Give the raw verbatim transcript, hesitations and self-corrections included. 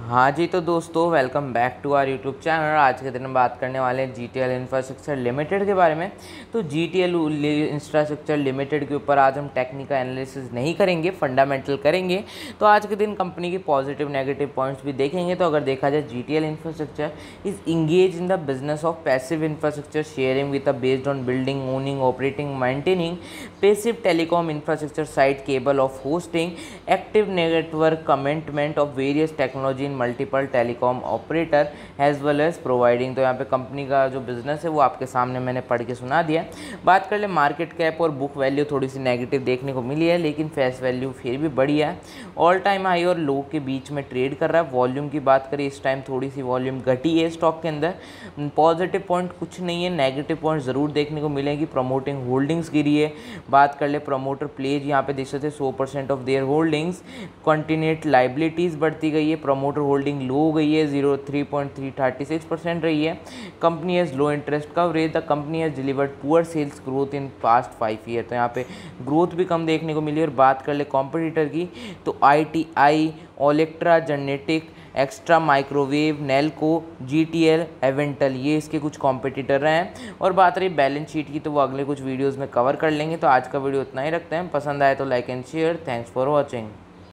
हाँ जी, तो दोस्तों welcome back to our YouTube channel. आज के दिन हम बात करने वाले हैं G T L infrastructure limited के बारे में। तो G T L infrastructure limited के ऊपर आज हम टेक्निकल एनालिसिस नहीं करेंगे, फंडामेंटल करेंगे। तो आज के दिन कंपनी के पॉजिटिव नेगेटिव पॉइंट्स भी देखेंगे। तो अगर देखा जाए, G T L infrastructure is engage in the business of passive infrastructure sharing with a based on building, owning, operating, maintaining passive telecom infrastructure site cable of hosting active network commitment of various technology multiple telecom operator as well as providing. तो यहाँ पे company का जो business है वो आपके सामने मैंने पढ़ के सुना दिया। बात कर ले मार्केट कैप और बुक वैल्यू, थोड़ी सी नेगेटिव देखने को मिली है, लेकिन फेस वैल्यू फिर भी बढ़िया है। ऑल टाइम हाई और लो के बीच में ट्रेड कर रहा है। वॉल्यूम की बात करें, इस टाइम थोड़ी सी वॉल्यूम घटी है स्टॉक के अंदर। पॉजिटिव पॉइंट कुछ नहीं है, नेगेटिव पॉइंट ज़रूर देखने को मिलेगी। प्रमोटिंग होल्डिंग्स गिरी है। बात कर ले प्रमोटर प्लेज, यहाँ पे देख सकते हैं सौ percent of their holdings. Contingent liabilities बढ़ती गई है। प्रमोटर होल्डिंग लो हो गई है, zero three point three thirty six percent रही है। Company has low interest coverage. The company has delivered poor sales growth in past five year. तो यहाँ पे ग्रोथ भी कम देखने को मिली। और बात कर ले कॉम्पिटिटर की, तो आई टी आई, ओलेक्ट्रा, जेनेटिक, Astra microwave, Nelco, G T L, Avantel, ये इसके कुछ कॉम्पिटिटर हैं। और बात रही बैलेंस शीट की, तो वो अगले कुछ वीडियोज़ में कवर कर लेंगे। तो आज का वीडियो उतना ही रखते हैं। पसंद आए तो like and share. Thanks for watching.